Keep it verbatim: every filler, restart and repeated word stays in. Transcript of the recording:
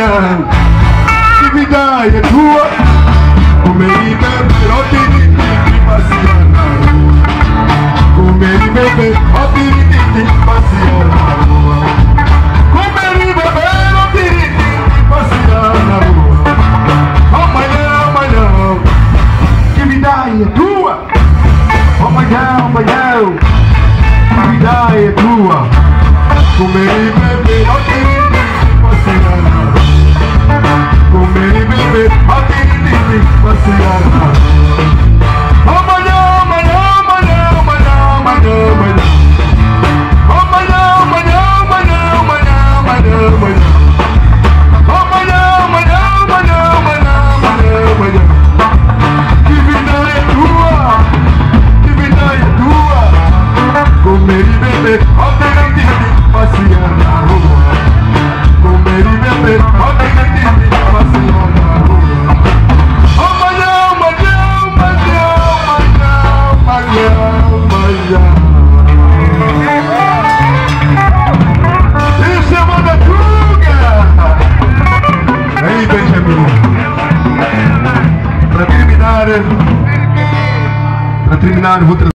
amanhã. Que vida é tua? Comer e beber, ó tiriti, passear na rua. Comer e beber, ó tiriti, passear na rua. Comer e beber, ó tiriti, passear na rua. Amanhã, amanhã. Que vida é tua? Amanhã, amanhã. Que vida é tua? Comer e beber, ó tiriti, passear na rua. Comer e beber, ó tiriti, passear na rua. Amanhã, amanhã, amanhã, amanhã, amanhã, amanhã. Amanhã, amanhã, amanhã, amanhã, amanhã, amanhã. Amanhã, amanhã, amanhã, amanhã, amanhã, amanhã. Que vida é tua? Que vida é tua? Comer e beber, ó tiriti, passear na rua. Comer e beber, ó tiriti, passear na rua. Amanhã, amanhã, amanhã, amanhã, amanhã, amanhã. Isso é Madatuga! Aí, Benjamin. Para terminar, para terminar, vou trazer